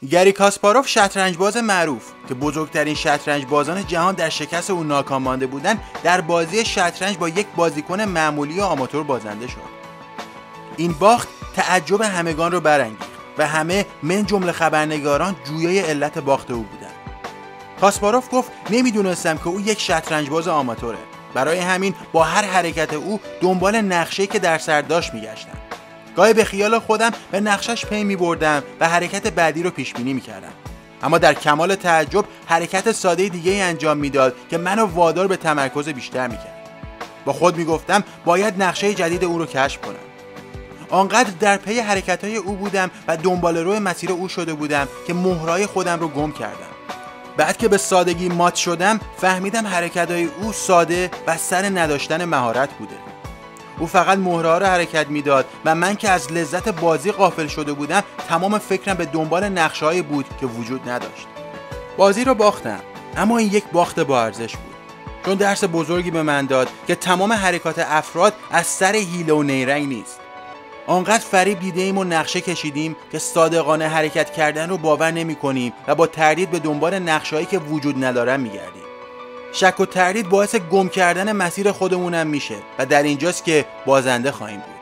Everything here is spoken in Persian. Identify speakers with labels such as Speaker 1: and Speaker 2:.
Speaker 1: گری کاسپاروف شطرنج‌باز معروف که بزرگترین شطرنج‌بازان جهان در شکست او ناکام مانده بودند، در بازی شطرنج با یک بازیکن معمولی و آماتور بازنده شد. این باخت تعجب همگان رو برانگیخت و همه من جمله خبرنگاران جویای علت باخت او بودند. کاسپاروف گفت نمیدونستم که او یک شطرنج‌باز آماتوره. برای همین با هر حرکت او دنبال نقشه‌ای که در سر داشت می‌گشتم. گاهی به خیال خودم به نقشش پی می‌بردم و حرکت بعدی رو پیش بینی می‌کردم. اما در کمال تعجب حرکت ساده دیگه‌ای انجام میداد که منو وادار به تمرکز بیشتر می‌کرد. با خود می‌گفتم باید نقشه جدید او رو کشف کنم. آنقدر در پی حرکت‌های او بودم و دنبال روی مسیر او شده بودم که مهرهای خودم رو گم کردم. بعد که به سادگی مات شدم فهمیدم حرکت‌های او ساده و سر نداشتن مهارت بوده. او فقط مهره‌ها رو حرکت میداد و من که از لذت بازی غافل شده بودم تمام فکرم به دنبال نقشه‌هایی بود که وجود نداشت. بازی رو باختم، اما این یک باخت با ارزش بود، چون درس بزرگی به من داد که تمام حرکات افراد از سر حیله و نیرنگ نیست. آنقدر فریب دیدیم و نقشه کشیدیم که صادقانه حرکت کردن رو باور نمی کنیم و با تردید به دنبال نقشه‌هایی که وجود ندارن میگردیم. شک و تردید باعث گم کردن مسیر خودمونم میشه و در اینجاست که بازنده خواهیم بود.